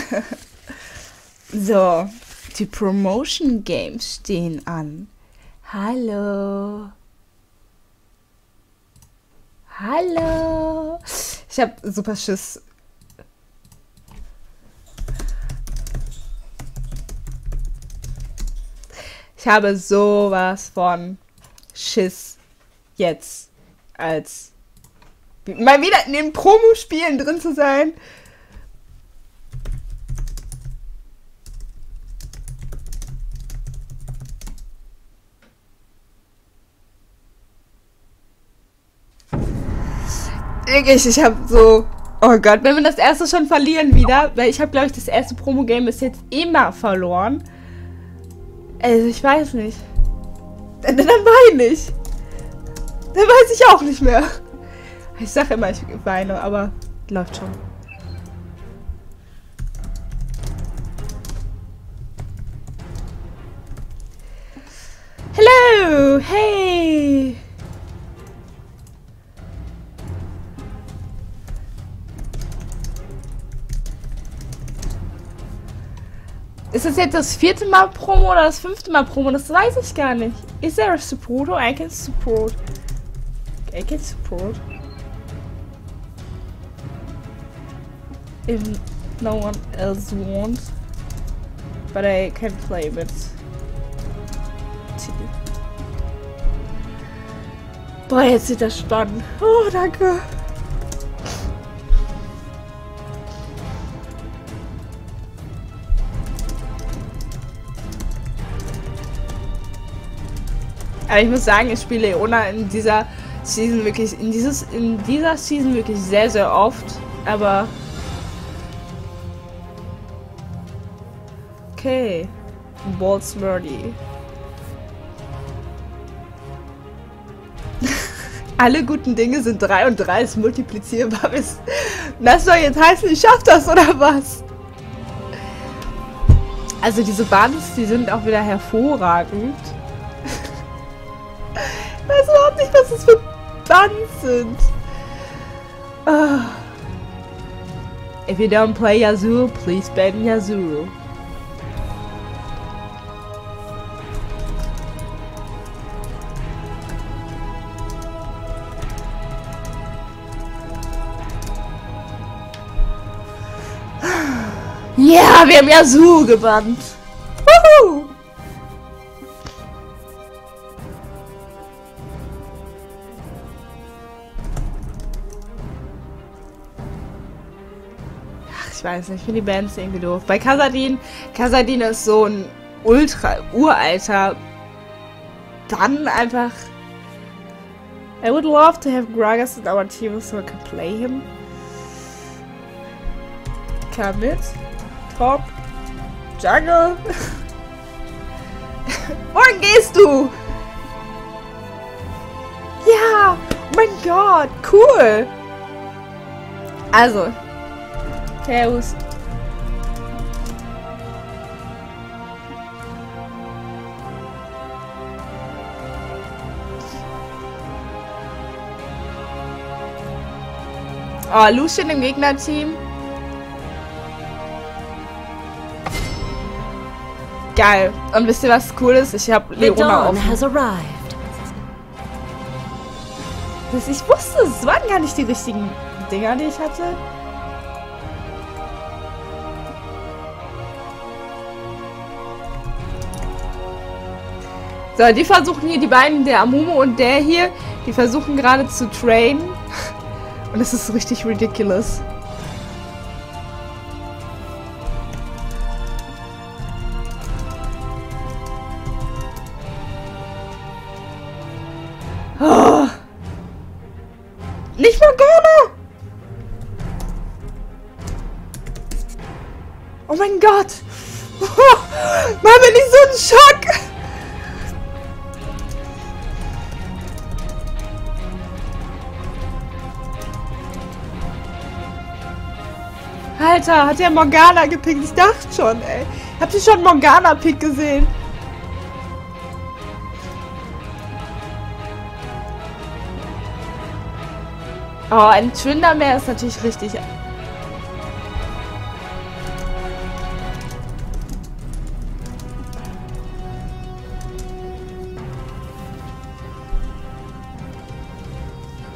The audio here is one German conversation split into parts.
So, die Promotion Games stehen an. Hallo. Hallo. Ich hab super Schiss. Ich habe sowas von Schiss jetzt, als mal wieder in den Promospielen drin zu sein. Wirklich, ich habe so... Oh Gott, wenn wir das erste schon verlieren wieder, weil ich habe, glaube ich, das erste Promo-Game bis jetzt immer verloren. Also, ich weiß nicht. Dann weine ich. Dann weiß ich auch nicht mehr. Ich sage immer, ich weine, aber läuft schon. Hello! Hey! Ist das jetzt das 4. Mal Promo oder das 5. Mal Promo? Das weiß ich gar nicht. Is there a support? I can support. I can support. If no one else wants. But I can play with Tilly. Boah, jetzt wird das spannend. Oh, danke. Aber ich muss sagen, ich spiele Leona in dieser Season wirklich, in dieser Season wirklich sehr, sehr oft. Aber okay. Balls Murdy. Alle guten Dinge sind 3 und 3 ist multiplizierbar. Das soll jetzt heißen, ich schaff das, oder was? Also diese Buns, die sind auch wieder hervorragend. Ich weiß überhaupt nicht, was das für Buns sind. Oh. If you don't play Yasuo, please ban Yasuo. Ja, wir haben Yasuo gebannt. Wuhu! Ich weiß nicht, ich finde die Bands irgendwie doof. Bei Kassadin ist so ein ultra-uralter Bann einfach. I would love to have Gragas in our team so I can play him. Come mit. Top. Jungle. Wohin gehst du? Ja! Oh mein Gott, cool! Also. Servus. Oh, Lucian im Gegnerteam. Geil. Und wisst ihr, was cool ist? Ich habe Leona offen. Ich wusste, es waren gar nicht die richtigen Dinger, die ich hatte. So, die versuchen hier, die beiden, der Amumu und der hier, die versuchen gerade zu trainen. Und es ist richtig ridiculous. Oh. Nicht Morgana! Oh mein Gott! Mann, bin ich so ein Schock! Alter, hat der Morgana gepickt? Ich dachte schon, ey. Habt ihr schon Morgana-Pick gesehen? Oh, ein Tryndamere ist natürlich richtig...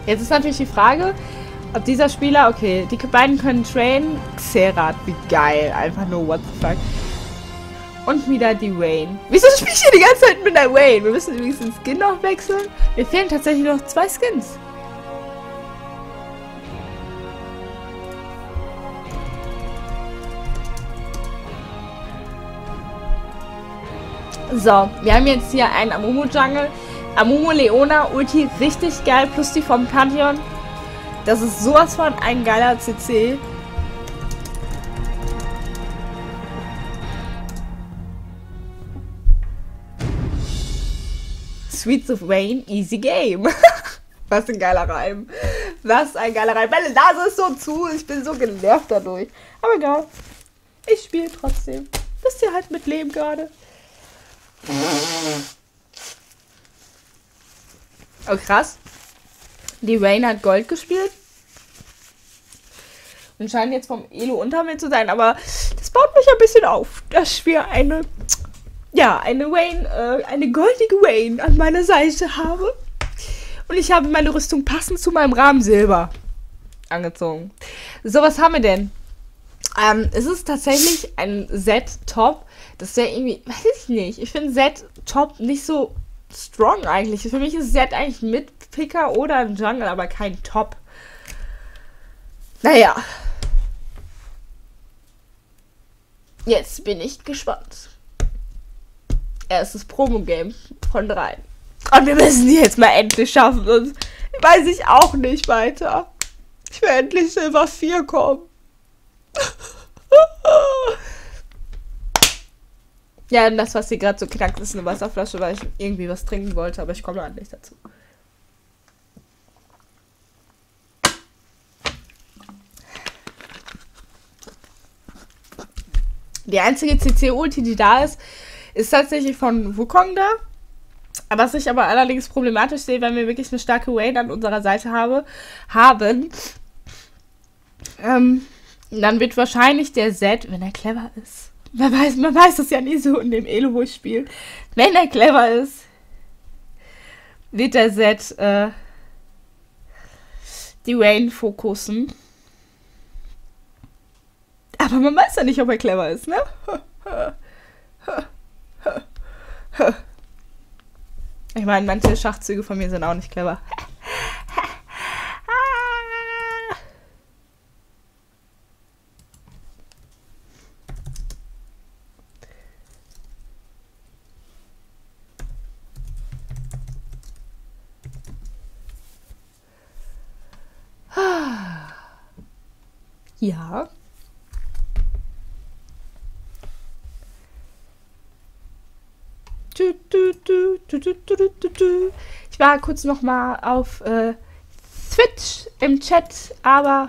Jetzt ist natürlich die Frage, ob dieser Spieler, okay, die beiden können trainen. Xerath, wie geil. Einfach nur what the fuck. Und wieder die Wayne. Wieso spiele ich hier die ganze Zeit mit der Wayne? Wir müssen übrigens den Skin noch wechseln. Mir fehlen tatsächlich noch 2 Skins. So, wir haben jetzt hier einen Amumu Jungle. Amumu Leona Ulti, richtig geil. Plus die vom Pantheon. Das ist sowas von ein geiler CC. Sweets of Wayne, easy game. Was ein geiler Reim. Was ein geiler Reim. Meine Nase ist so zu. Ich bin so genervt dadurch. Aber egal. Ich spiele trotzdem. Wisst ihr halt mit Leben gerade. Oh, krass. Die Wayne hat Gold gespielt. Und scheint jetzt vom Elo unter mir zu sein. Aber das baut mich ein bisschen auf, dass wir eine Wayne, eine goldige Wayne an meiner Seite habe. Und ich habe meine Rüstung passend zu meinem Rahmen Silber angezogen. So, was haben wir denn? Es ist tatsächlich ein Z-Top. Das ist ja irgendwie, weiß ich nicht. Ich finde Z-Top nicht so strong eigentlich. Für mich ist Z eigentlich ein Mid-Picker oder ein Jungle, aber kein Top. Naja. Jetzt bin ich gespannt. Erstes Promo-Game von 3. Und wir müssen die jetzt mal endlich schaffen. Sonst weiß ich auch nicht weiter. Ich will endlich Silber 4 kommen. Ja, und das, was hier gerade so knackt, ist eine Wasserflasche, weil ich irgendwie was trinken wollte, aber ich komme noch nicht dazu. Die einzige CC-Ulti, die da ist, ist tatsächlich von Wukong da. Was ich aber allerdings problematisch sehe, wenn wir wirklich eine starke Wayne an unserer Seite haben, dann wird wahrscheinlich der Z, wenn er clever ist, man weiß das ja nie so in dem Elo, wo ich spiele, wenn er clever ist, wird der Z die Wayne fokussen. Aber man weiß ja nicht, ob er clever ist, ne? Ich meine, manche Schachzüge von mir sind auch nicht clever. Ja. Ich war kurz noch mal auf Twitch im Chat, aber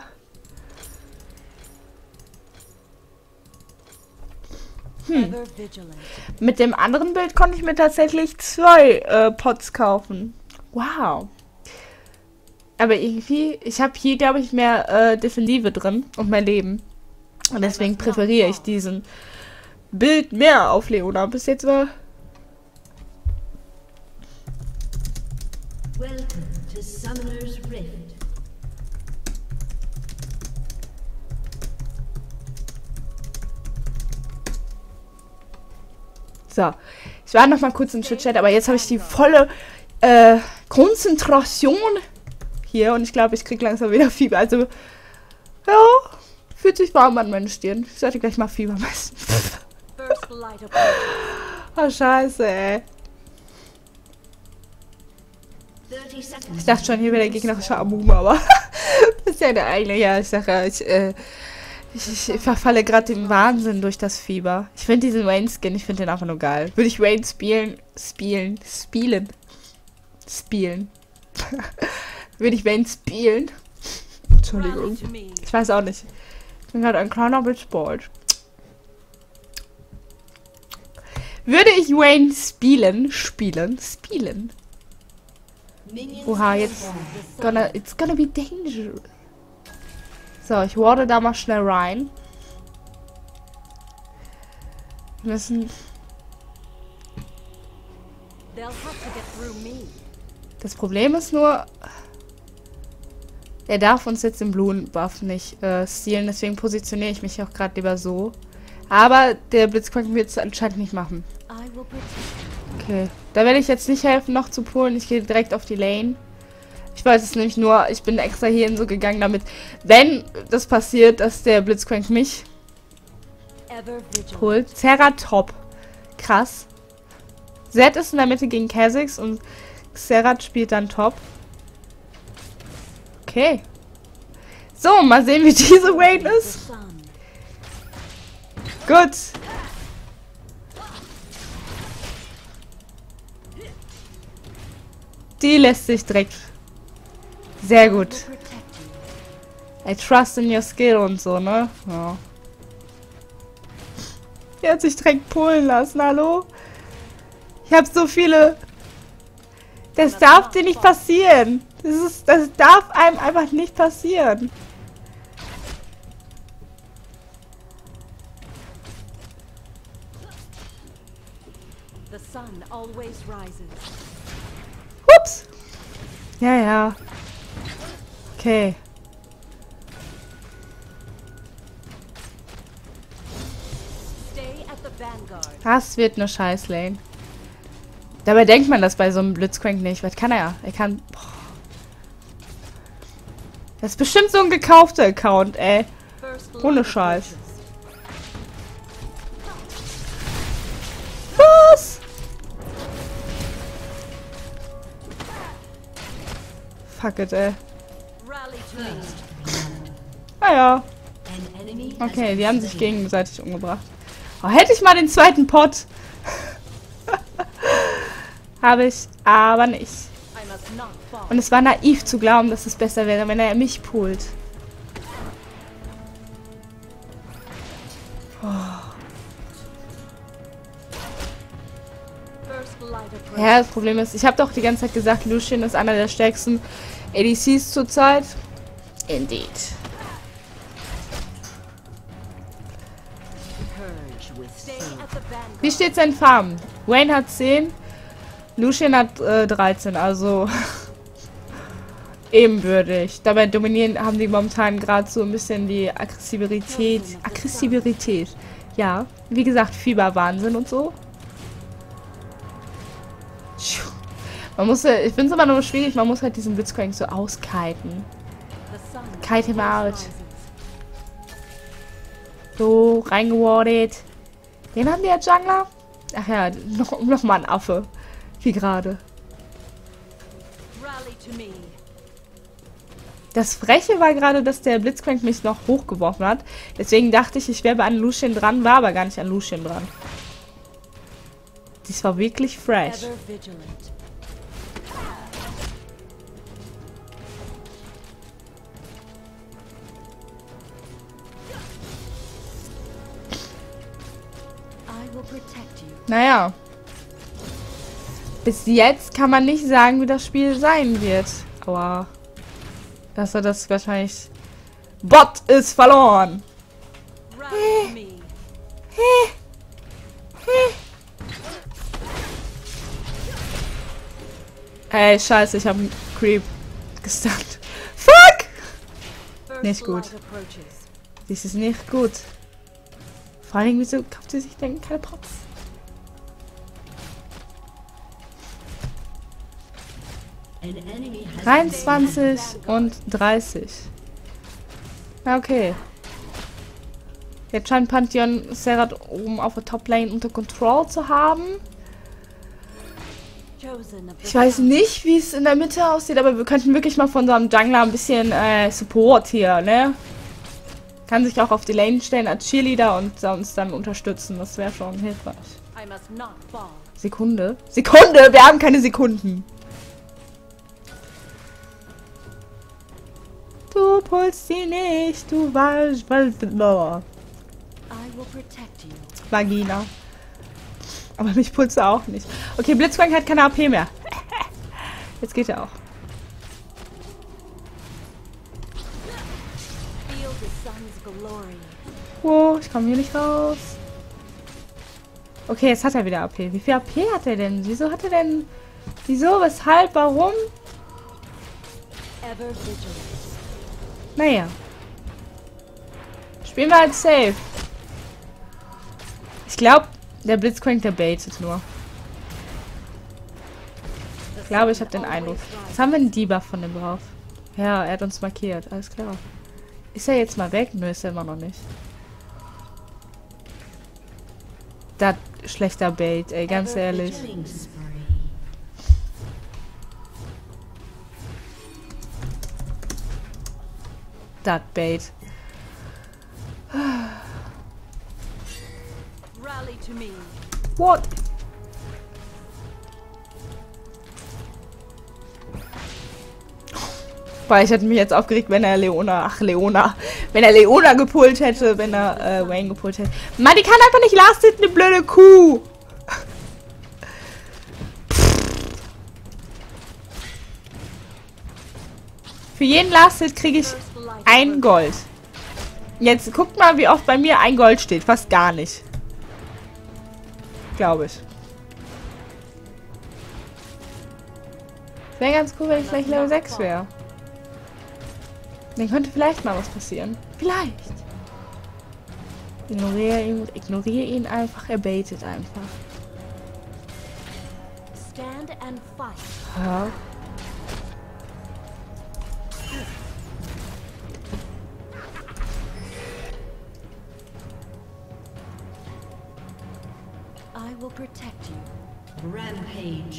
mit dem anderen Bild konnte ich mir tatsächlich 2 Pots kaufen. Wow. Aber irgendwie, ich habe hier, glaube ich, mehr Defensive drin und mehr Leben. Und deswegen präferiere ich diesen Bild mehr auf Leona. Bis jetzt war... Welcome to Summoner's Rift. So, ich war noch mal kurz im Chat, aber jetzt habe ich die volle Konzentration hier und ich glaube, ich kriege langsam wieder Fieber. Also, ja, fühlt sich warm an meine Stirn. Ich sollte gleich mal Fieber messen. Oh, scheiße, ey. Ich dachte schon, hier wäre der gegnerische Amumu, aber das ist ja der eigene. Ja, ich sage ja, ich verfalle gerade dem Wahnsinn durch das Fieber. Ich finde diesen Wayne-Skin, ich finde den einfach nur geil. Würde ich Wayne spielen? Würde ich Wayne spielen? Entschuldigung. Ich weiß auch nicht. Ich bin gerade ein kleiner Bitchbold. Würde ich Wayne spielen? Oha, jetzt it's gonna be dangerous. So, ich warte da mal schnell rein. Wir müssen... Das Problem ist nur... Er darf uns jetzt den Blumenbuff nicht stealen, deswegen positioniere ich mich auch gerade lieber so. Aber der Blitzcrank wird es anscheinend nicht machen. Okay, da werde ich jetzt nicht helfen, noch zu pullen. Ich gehe direkt auf die Lane. Ich weiß es nämlich nur, ich bin extra hierhin so gegangen, damit, wenn das passiert, dass der Blitzcrank mich pullt. Serra top. Krass. Zed ist in der Mitte gegen Kha'Zix und Serra spielt dann top. Okay. So, mal sehen, wie diese Wayne ist. Gut. Die lässt sich direkt. Sehr gut. I trust in your skill und so, ne? Ja. Die hat sich direkt pullen lassen, hallo? Ich habe so viele... Das darf dir nicht passieren. Das darf einem einfach nicht passieren. Ups. Ja, ja. Okay. Das wird eine Scheiß-Lane. Dabei denkt man das bei so einem Blitzcrank nicht. Was kann er? Er kann... Boah. Das ist bestimmt so ein gekaufter Account, ey. Ohne Scheiß. Was? Fuck it, ey. Ah ja. Okay, die haben sich gegenseitig umgebracht. Oh, hätte ich mal den zweiten Pot. Habe ich aber nicht. Und es war naiv zu glauben, dass es besser wäre, wenn er mich pullt. Oh. Ja, das Problem ist, ich habe doch die ganze Zeit gesagt, Lucian ist einer der stärksten ADCs zurzeit. Indeed. Wie steht's in Farben? Wayne hat 10, Lucian hat 13, also ebenbürdig. Dabei haben die momentan gerade so ein bisschen die Aggressivität. Ja, wie gesagt, Fieberwahnsinn und so. Man muss, ich finde es immer nur schwierig, man muss halt diesen Blitzcrank so auskiten. Kite him out. So, reingewardet. Den haben die als Jungler? Ach ja, noch mal ein Affe. Wie gerade. Das Freche war gerade, dass der Blitzcrank mich noch hochgeworfen hat. Deswegen dachte ich, ich wäre an Lucian dran, war aber gar nicht an Lucian dran. Dies war wirklich fresh. Naja. Bis jetzt kann man nicht sagen, wie das Spiel sein wird. Aber dass er das wahrscheinlich... Bot ist verloren! Hey, scheiße, ich habe einen Creep gestunt. Fuck! Nicht gut. Dies ist nicht gut. Vor allem, wieso kauft sie sich denn keine Props? 23 und 30. Okay. Jetzt scheint Pantheon Serrat oben auf der Top-Lane unter Control zu haben. Ich weiß nicht, wie es in der Mitte aussieht, aber wir könnten wirklich mal von so einem Jungler ein bisschen Support hier, ne? Kann sich auch auf die Lane stellen als Cheerleader und uns dann unterstützen. Das wäre schon hilfreich. Sekunde? Sekunde! Wir haben keine Sekunden! Du pulst sie nicht, du weißt, Vagina. Aber mich pulst er auch nicht. Okay, Blitzcrank hat keine AP mehr. Jetzt geht er auch. Oh, ich komme hier nicht raus. Okay, jetzt hat er wieder AP. Wie viel AP hat er denn? Wieso hat er denn... Wieso? Weshalb? Warum? Naja. Spielen wir halt safe. Ich glaube, der Blitzcrank, der baitet nur. Ich glaube, ich habe den Eindruck. Jetzt haben wir einen Debuff von dem drauf. Ja, er hat uns markiert. Alles klar. Ist er jetzt mal weg? Nö, ist er immer noch nicht. Das schlechter Bait, ey, ganz ehrlich. Das Bait. What? Weil ich hätte mich jetzt aufgeregt, wenn er Leona, wenn er Leona gepullt hätte, wenn er Wayne gepullt hätte. Mann, die kann einfach nicht last hitten, eine blöde Kuh. Für jeden Last Hit kriege ich ein Gold. Jetzt guckt mal, wie oft bei mir ein Gold steht. Fast gar nicht. Glaube ich. Wäre ganz cool, wenn ich gleich Level 6 wäre. Dann könnte vielleicht mal was passieren. Vielleicht. Ignoriere ihn einfach. Er baitet einfach. Ja. I will protect you. Rampage.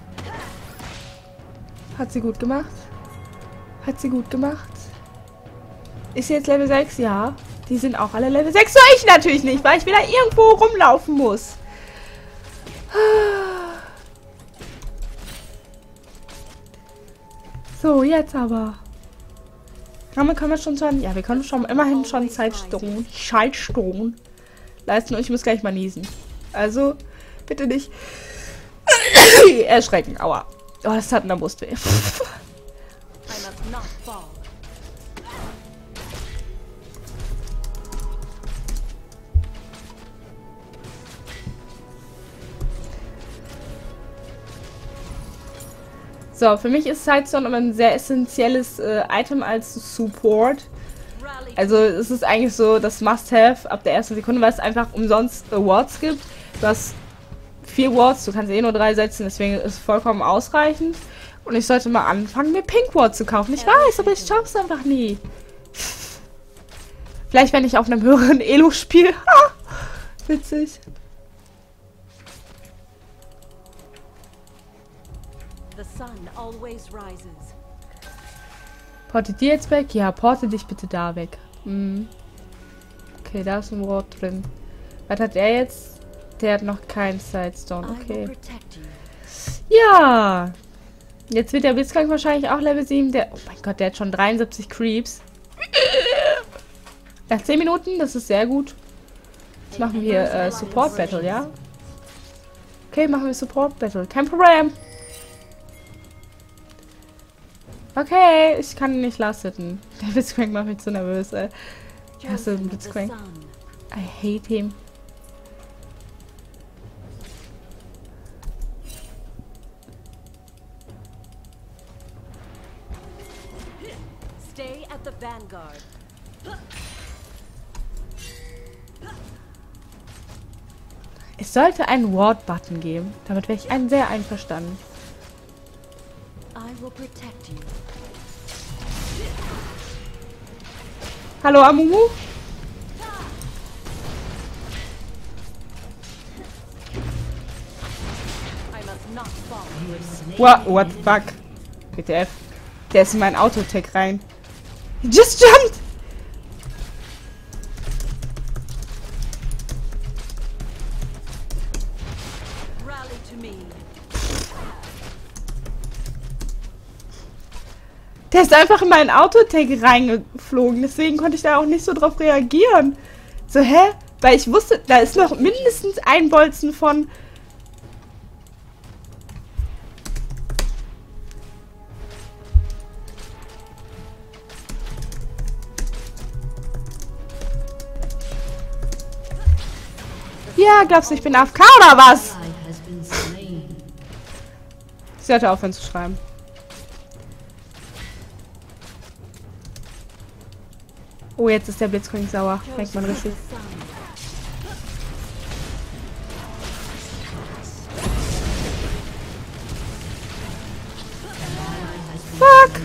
Hat sie gut gemacht. Hat sie gut gemacht. Ist sie jetzt Level 6? Ja. Die sind auch alle Level 6. So, ich natürlich nicht, weil ich wieder irgendwo rumlaufen muss. So, jetzt aber. Damit können wir schon ja, wir können schon immerhin schon Zeitstone leisten und ich muss gleich mal niesen. Also, bitte nicht erschrecken. Aua. Oh, das hat in der Brust weh. So, für mich ist Sidestone aber ein sehr essentielles Item als Support. Also es ist eigentlich so das Must-Have ab der ersten Sekunde, weil es einfach umsonst Wards gibt. Du hast 4 Wards, du kannst eh nur 3 setzen, deswegen ist es vollkommen ausreichend. Und ich sollte mal anfangen, mir Pink Ward zu kaufen. Ich weiß, aber ich schaff's einfach nie. Vielleicht, wenn ich auf einem höheren Elo spiele. Witzig. Portet die jetzt weg? Ja, porte dich bitte da weg. Okay, da ist ein Ward drin. Was hat er jetzt? Der hat noch keinen Sidestone. Okay. Ja. Jetzt wird der Blitzcrank wahrscheinlich auch Level 7. Oh mein Gott, der hat schon 73 Creeps. Nach 10 Minuten, das ist sehr gut. Jetzt machen wir Support Battle, ja? Okay, machen wir Support Battle. Kein Problem. Okay, ich kann ihn nicht lasten. Der Blitzcrank macht mich zu nervös, ey. Ich hasse den Blitzcrank. I hate him. Stay at the vanguard. Es sollte einen Ward-Button geben. Damit wäre ich sehr einverstanden. I will protect you. Hallo, Amumu? What the fuck? WTF. Der ist in mein Autotech rein. He just jumped! Der ist einfach in meinen Autotag reingeflogen, deswegen konnte ich da auch nicht so drauf reagieren. So, hä? Weil ich wusste, da ist noch mindestens ein Bolzen von... Ja, glaubst du, ich bin AFK oder was? Sie sollte aufhören zu schreiben. Oh, jetzt ist der Blitzcrank sauer. Merkt man richtig. Fuck!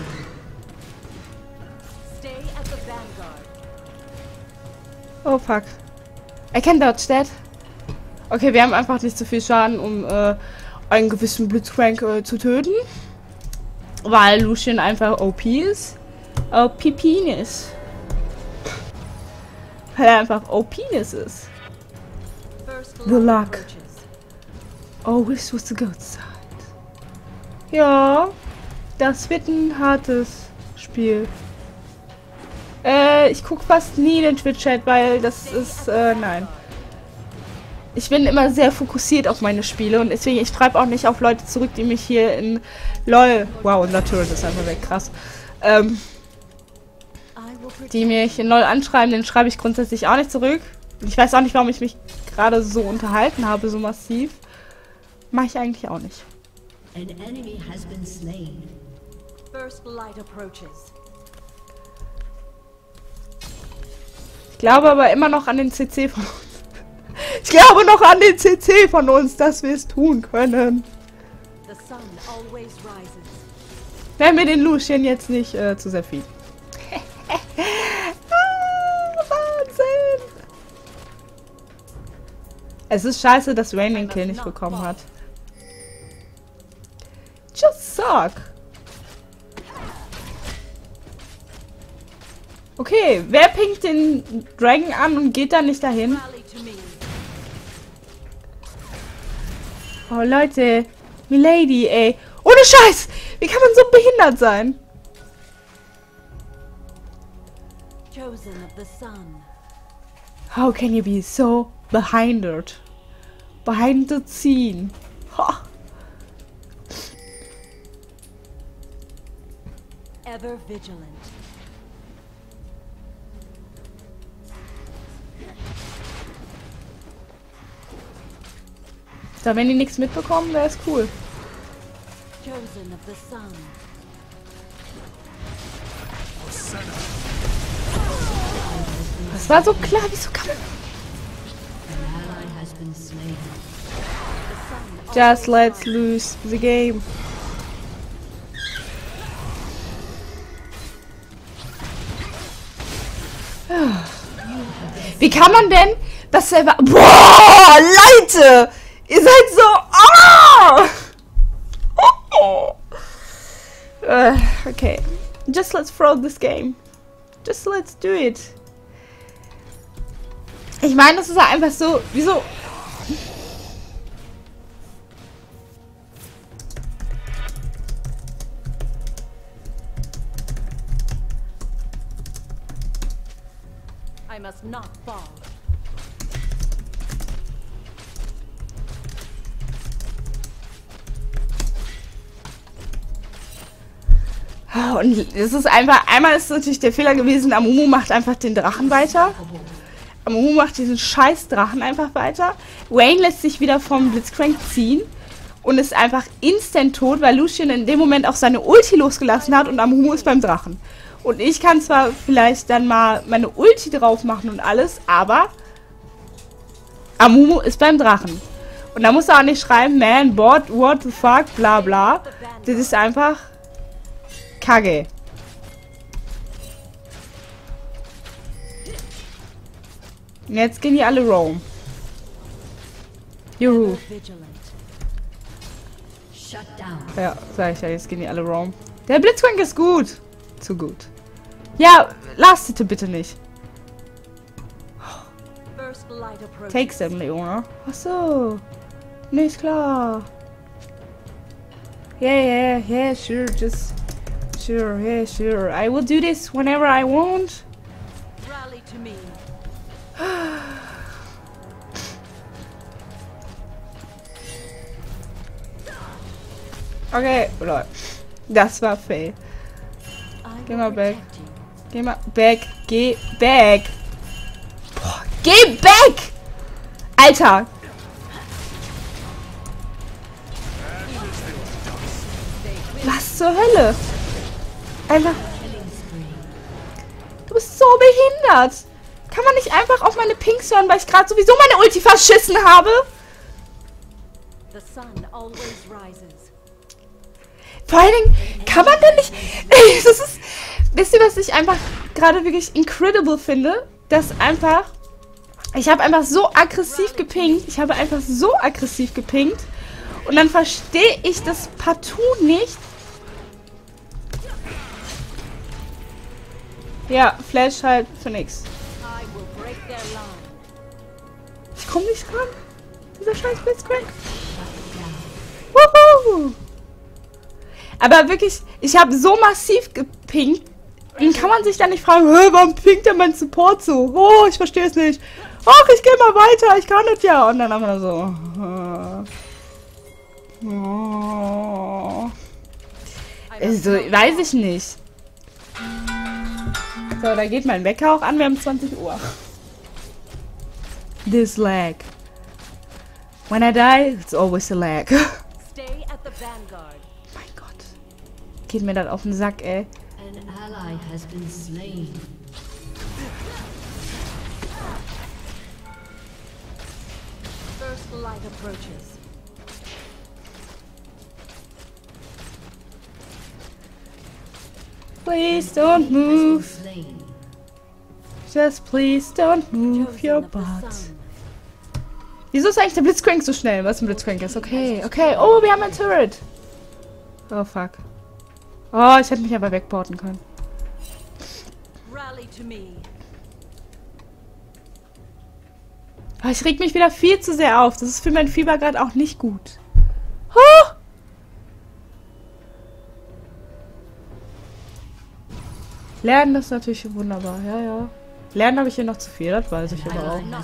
Oh, fuck. I can dodge that. Okay, wir haben einfach nicht so viel Schaden, um einen gewissen Blitzcrank zu töten. Weil Lucian einfach OP ist. OP-Penis. Weil er einfach OP-Penis ist. The luck. Always was the good side. Ja, das wird ein hartes Spiel. Ich gucke fast nie den Twitch-Chat, weil das ist, nein. Ich bin immer sehr fokussiert auf meine Spiele und deswegen, ich schreibe auch nicht auf Leute zurück, die mich hier in LOL... Wow, unser Turret ist einfach weg, krass. Die mich in LOL anschreiben, den schreibe ich grundsätzlich auch nicht zurück. Ich weiß auch nicht, warum ich mich gerade so unterhalten habe, so massiv. Mache ich eigentlich auch nicht. An enemy has been slain. First light approaches. Ich glaube aber immer noch an den CC von uns. Ich glaube noch an den CC von uns, dass wir es tun können. The sun always rises. Wenn wir den Lucian jetzt nicht zu sehr viel. Wahnsinn! Es ist scheiße, dass Rain den Kill nicht bekommen hat. Just suck. Okay, wer pinkt den Dragon an und geht da nicht dahin? Oh, Leute. Milady, ey. Ohne Scheiß! Wie kann man so behindert sein? Chosen of the sun. How can you be so behindert? Behind the scene. Ha. Ever vigilant. Da, wenn die nichts mitbekommen, wäre es cool. Chosen of the sun. Das war so klar, wieso kann man... Just let's lose the game. Wie kann man denn das selber... Boah, Leute! Ihr seid so... Oh! Okay. Just let's throw this game. Just let's do it. Ich meine, das ist ja einfach so... Wieso... I must not fall. Und es ist einfach... Einmal ist natürlich der Fehler gewesen, Amumu macht einfach den Drachen weiter. Amumu macht diesen scheiß Drachen einfach weiter. Wayne lässt sich wieder vom Blitzcrank ziehen und ist einfach instant tot, weil Lucian in dem Moment auch seine Ulti losgelassen hat und Amumu ist beim Drachen. Und ich kann zwar vielleicht dann mal meine Ulti drauf machen und alles, aber Amumu ist beim Drachen. Und da muss er auch nicht schreiben, man, bot, what the fuck, bla bla. Das ist einfach Kacke. Und jetzt gehen die alle roam. Juhu. Ja, sag ich ja, jetzt gehen die alle roam. Der Blitzcrank ist gut. Zu gut. Ja, lastete bitte nicht. Takes them, Leona. Achso. Nicht klar. Yeah, sure, just... Sure, yeah, sure. I will do this whenever I want. Rally to me. Okay, Leute. Das war fail. Geh mal back. Geh mal back. Geh back. Boah, geh back! Alter! Was zur Hölle? Einfach. Du bist so behindert. Kann man nicht einfach auf meine Pings hören, weil ich gerade sowieso meine Ulti verschissen habe? The sun always rises. Vor allen Dingen, kann man denn nicht... Ey, das ist... Wisst ihr, was ich einfach gerade wirklich incredible finde? Dass einfach... Ich habe einfach so aggressiv gepinkt. Ich habe einfach so aggressiv gepinkt. Und dann verstehe ich das partout nicht. Ja, Flash halt für nix. Ich komme nicht ran. Dieser scheiß Blitzcrank. Wuhu! Aber wirklich, ich habe so massiv gepinkt. Dann kann man sich dann nicht fragen, warum pinkt denn mein Support so? Oh, ich verstehe es nicht. Ach, ich gehe mal weiter, ich kann das ja. Und dann haben wir so. Also, weiß ich nicht. So, da geht mein Wecker auch an. Wir haben 20 Uhr. This lag. When I die, it's always a lag. Stay at the vanguard. Mein Gott. Geht mir das auf den Sack, ey. An ally has been slain. First light approaches. Please don't move. Just please don't move your butt. Wieso ist eigentlich der Blitzcrank so schnell? Was ein Blitzcrank ist? Okay, okay. Oh, wir haben ein Turret. Oh, fuck. Oh, ich hätte mich aber wegporten können. Rally to me. Oh, ich reg mich wieder viel zu sehr auf. Das ist für mein Fieber gerade auch nicht gut. Oh! Lernen ist natürlich wunderbar. Ja, ja. Lernen habe ich hier noch zu viel, das weiß ich aber auch.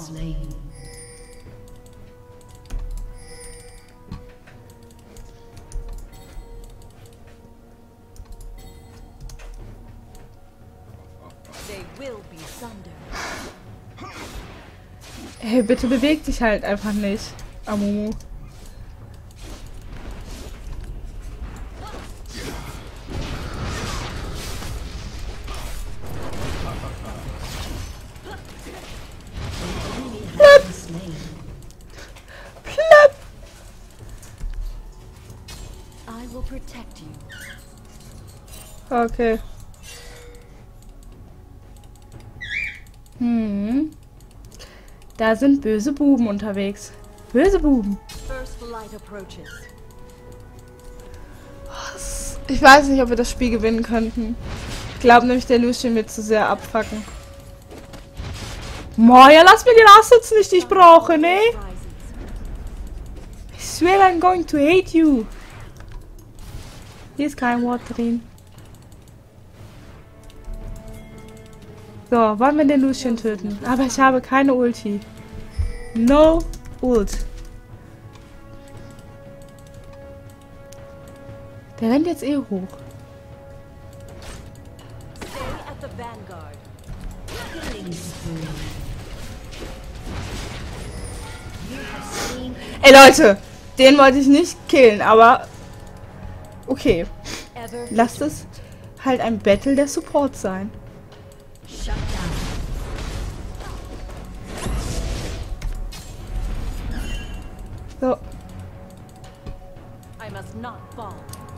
Hey, bitte beweg dich halt einfach nicht, Amumu. Okay. Da sind böse Buben unterwegs. Böse Buben. Ich weiß nicht, ob wir das Spiel gewinnen könnten. Ich glaube nämlich, der Lucian wird zu sehr abfacken. Moja, lass mir die Assets nicht, die ich brauche, ne? I swear I'm going to hate you. Hier ist kein Wort drin. So, wollen wir den Lucian töten? Aber ich habe keine Ulti. No Ult. Der rennt jetzt eh hoch. Ey Leute, den wollte ich nicht killen, aber okay. Lasst es halt ein Battle der Support sein. So. I must not fall.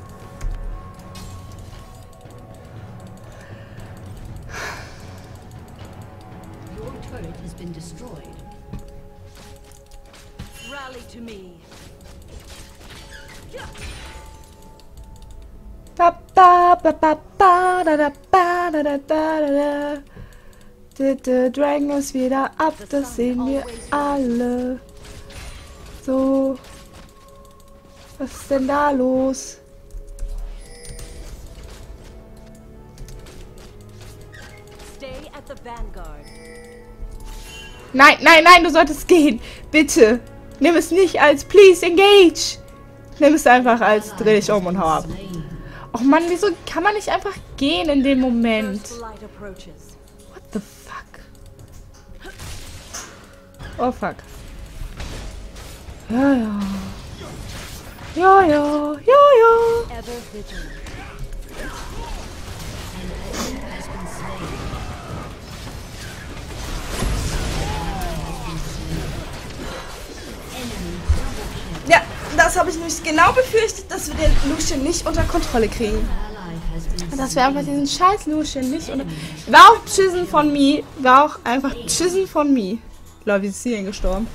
Your turret has been destroyed. Rally to me. Ba ba ba ba ba da da ba da da da da. Der Dragon ist wieder ab, das sehen wir alle. So. Was ist denn da los? Stay at the vanguard. Nein, nein, nein, du solltest gehen. Bitte. Nimm es nicht als Please Engage. Nimm es einfach als dreh dich um und hau ab. Och Mann, wieso kann man nicht einfach gehen in dem Moment? What the fuck? Oh fuck. Ja, ja. Ja, ja, ja, ja. das habe ich nämlich genau befürchtet, dass wir den Lucian nicht unter Kontrolle kriegen. Dass wir einfach diesen scheiß Lucian nicht unter... War auch Chissen von me. War auch einfach Chissen von me. Lol, wie ist sie denn gestorben?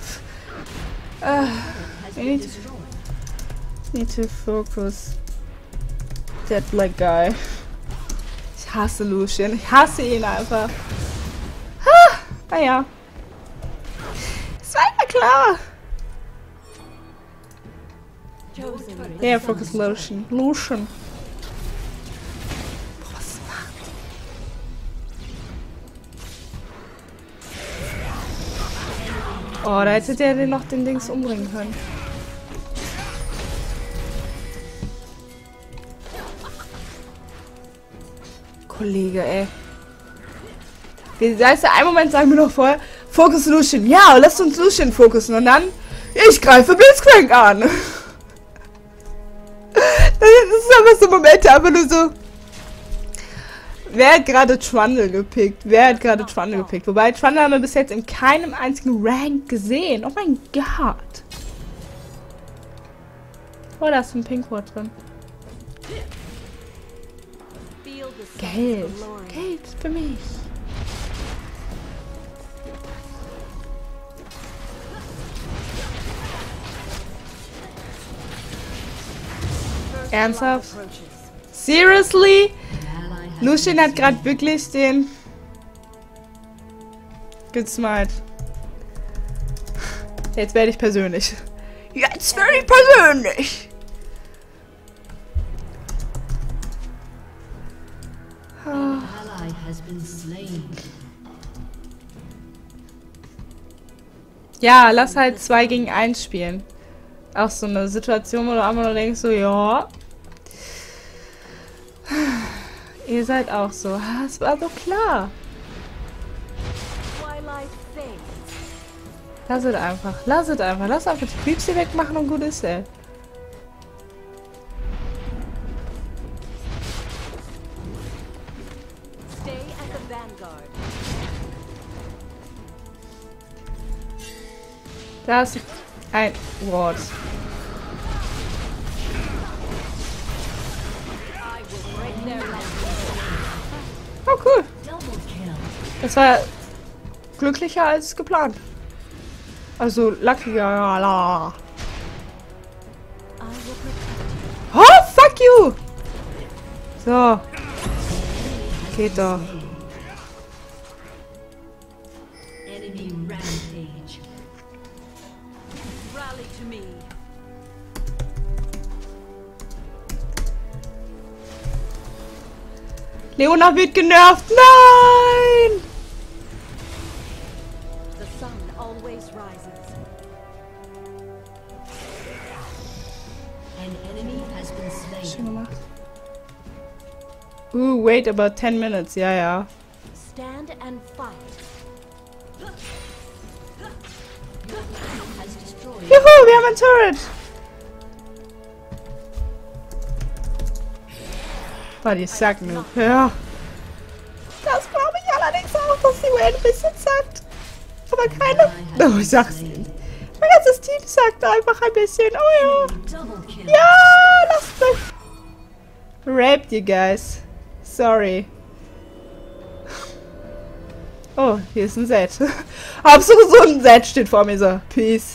Need to focus. That black guy. Ich hasse Lucian. Ich hasse ihn einfach. Naja. Es war ja klar. Yeah, focus Lucian. Lucian. Boah, was macht die? Oh, da hätte der den noch den Dings umbringen können. Kollege, ey. Da ist ja ein Moment, sagen wir noch vorher, Focus Lucian. Ja, lasst uns Lucian fokussen. Und dann, ich greife Blitzcrank an. Das ist einfach so Momente, einfach nur so. Wer hat gerade Trundle gepickt? Wer hat gerade Trundle gepickt? Wobei, Trundle haben wir bis jetzt in keinem einzigen Rank gesehen. Oh mein Gott. Oh, da ist ein Pinkwort drin. Geld. Geld für mich. Ernsthaft? Seriously? Lucian hat gerade wirklich den gesmite. Jetzt werde ich persönlich. Jetzt werde ich persönlich. Ja, lass halt 2 gegen 1 spielen. Auch so eine Situation, wo du einfach nur denkst, so, ja. Ihr seid auch so. Es war so klar. Lass es einfach. Lass es einfach. Lass einfach die Creeps hier wegmachen und gut ist er. Da ist ein Ward. Oh, cool. Das war glücklicher als geplant. Also, luckier. Oh, fuck you! So. Geht doch. Leona wird genervt. Nein! Schön gemacht. Wait about 10 minutes. Ja, ja. Stand and fight. Juhu, wir haben ein Turret. War die Sacken. Ja. Das glaube ich allerdings auch, dass die Wayne ein bisschen sagt. Aber keine. Oh, ich sag's nicht. Mein ganzes Team sagt einfach ein bisschen. Oh ja. Ja, lasst mich. Raped you guys. Sorry. Oh, hier ist ein Set. Hauptsache so ein Set steht vor mir so. Peace.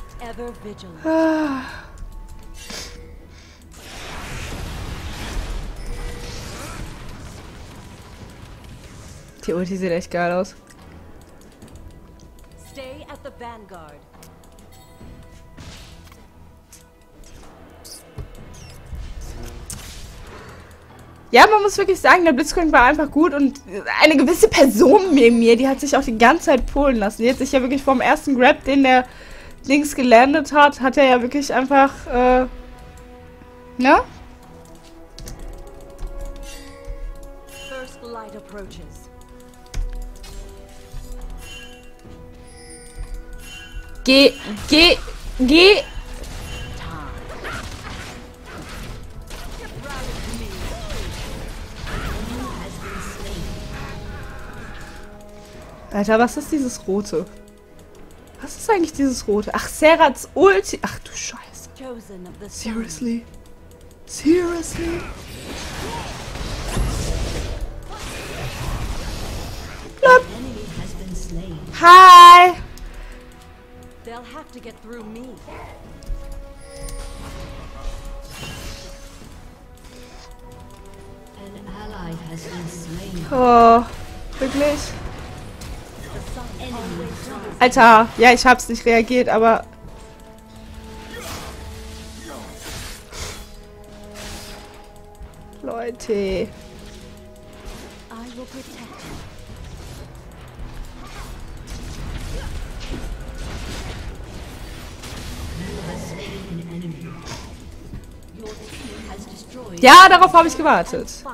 Die Ulti sieht echt geil aus. Stay at the Vanguard. Ja, man muss wirklich sagen, der Blitzcrank war einfach gut und eine gewisse Person neben mir, die hat sich auch die ganze Zeit polen lassen. Die hat sich ja wirklich vom ersten Grab, den der links gelandet hat, hat er ja wirklich einfach, ne? First light approaches. Geh. Alter, was ist dieses Rote? Was ist eigentlich dieses Rote? Ach, Serats Ulti. Ach du Scheiße. chosen of the sun. Seriously? Seriously? An enemy has been slain. Hi! They'll have to get through me. An ally has been slain. Oh, wirklich? The sun always doubles. Alter, ja, ich hab's nicht reagiert, aber... Leute. I will protect you. You have slain an enemy. Your team has destroyed. Ja, darauf habe ich gewartet. Fight.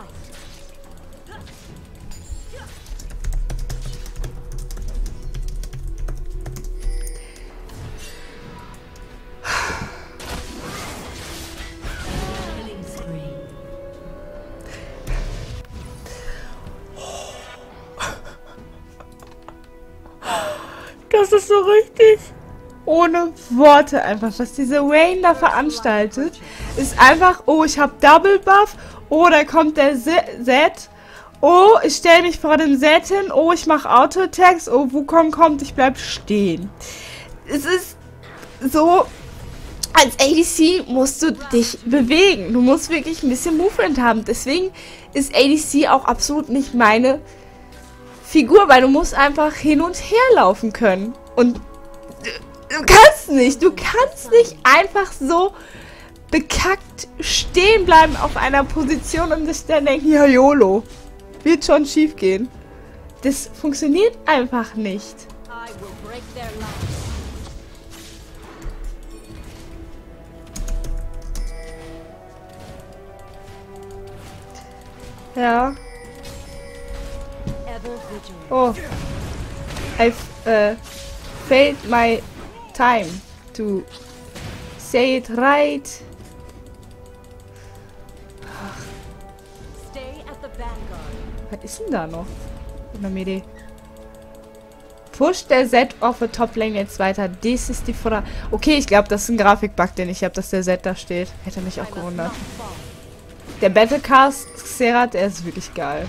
Killing spree. Das ist so richtig ohne Worte einfach. Was diese Wayne da veranstaltet, ist einfach, oh, ich habe Double Buff, oh, da kommt der Zed, oh, ich stelle mich vor dem Zed hin, oh, ich mache Auto-Attacks, oh, Wukong kommt, ich bleib stehen. Es ist so, als ADC musst du dich bewegen. Du musst wirklich ein bisschen Movement haben. Deswegen ist ADC auch absolut nicht meine Figur, weil du musst einfach hin und her laufen können. Und du kannst nicht einfach so bekackt stehen bleiben auf einer Position und sich dann denken, ja, YOLO, wird schon schief gehen. Das funktioniert einfach nicht. I will break their lines. Ja. Ever vigilant. Oh. I've failed my time to say it right. Stay at the vanguard. Was ist denn da noch? Eine Idee. Push der Set auf der Top Lane jetzt weiter. Das ist die Frage. Okay, ich glaube, das ist ein Grafikbug, den ich habe, dass der Set da steht. Hätte mich auch gewundert. Der Battlecast Xerath, der ist wirklich geil.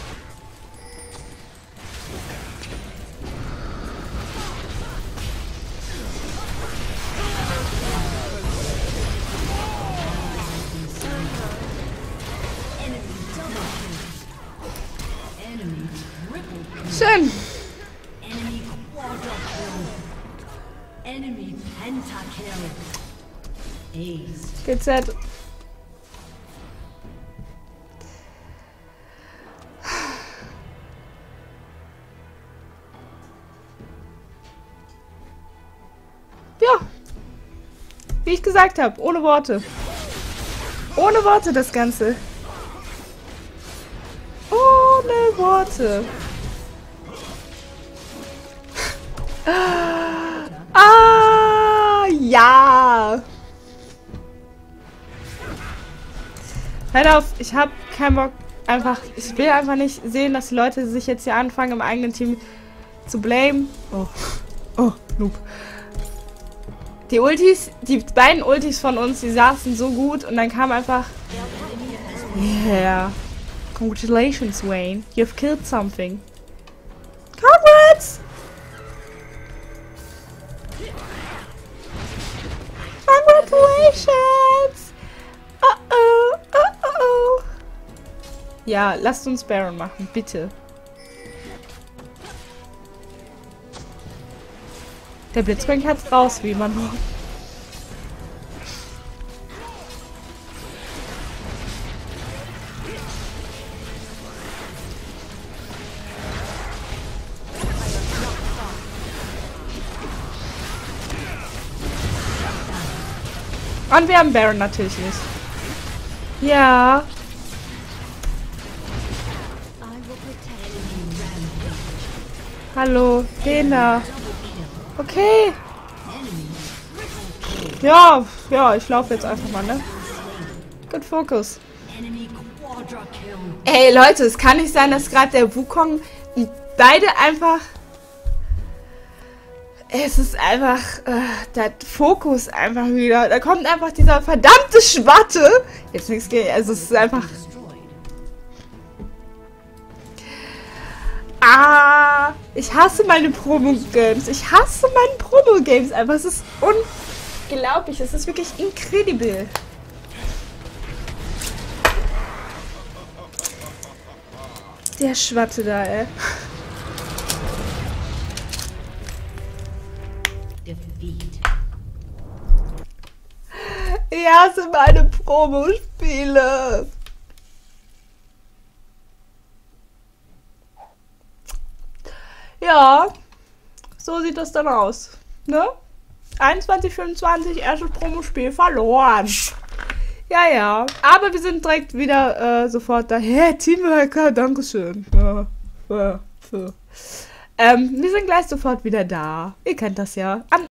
Schön. Enemy quadra kill. Enemy pentakill. Ace. GZ. Ja. Wie ich gesagt habe, ohne Worte. Ohne Worte das Ganze. Ohne Worte. Ah, ja. Hört auf, ich habe keinen Bock. Einfach, ich will einfach nicht sehen, dass die Leute sich jetzt hier anfangen, im eigenen Team zu blamen. Oh, oh, Noob. Die Ultis, die beiden Ultis von uns, die saßen so gut und dann kam einfach... Yeah. Congratulations, Wayne. You've killed something. Congrats! Congratulations! Uh-oh, uh-oh. Ja, lasst uns Baron machen, bitte. Der Blitzcrank hat's raus, wie man hört. Und wir haben Baron natürlich nicht. Ja. Hallo, den da. Okay. Ja, ja, ich laufe jetzt einfach mal, ne? Good focus. Ey, Leute, es kann nicht sein, dass gerade der Wukong beide einfach... Es ist einfach, der Fokus einfach wieder. Da kommt einfach dieser verdammte Schwatte. Jetzt nichts gegen, also es ist einfach... ich hasse meine Promo-Games. Ich hasse meine Promo-Games einfach. Es ist unglaublich. Es ist wirklich incredible. Der Schwatte da, ey. Ich hasse meine Promo-Spiele. Ja, so sieht das dann aus. Ne? 21:25, erstes Promospiel verloren. Ja, ja. Aber wir sind direkt wieder sofort da. Hey, Teamworker, dankeschön. Ja, wir sind gleich sofort wieder da. Ihr kennt das ja.